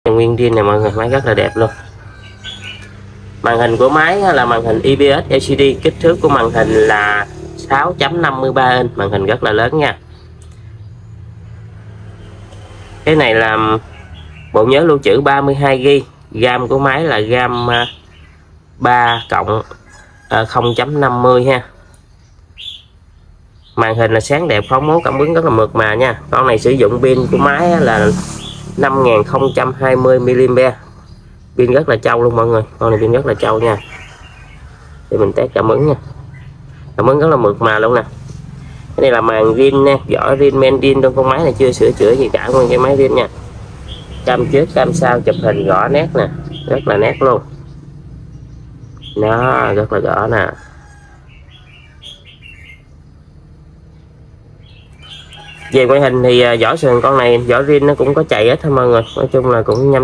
Nguyên zin này mọi người, máy rất là đẹp luôn. Màn hình của máy là màn hình IPS LCD, kích thước của màn hình là 6.53 inch, màn hình rất là lớn nha. Cái này là bộ nhớ lưu trữ 32GB, RAM của máy là RAM 3 cộng 0.50 ha. Màn hình là sáng đẹp, phóng mốt, cảm ứng rất là mượt mà nha. Con này sử dụng pin của máy là 5020 mAh, pin rất là trâu luôn mọi người, con này pin rất là trâu nha. Để mình test cảm ứng nha, cảm ứng rất là mượt mà luôn nè. Cái này là màn zin nha, vỏ zin, men zin trong con máy này, chưa sửa chữa gì cả, nguyên cái máy zin nha. Cam trước cam sau chụp hình rõ nét nè, rất là nét luôn, nó rất là rõ nè. Về ngoại hình thì vỏ sườn con này, vỏ zin nó cũng có chạy hết thôi mọi người, nói chung là cũng nhanh.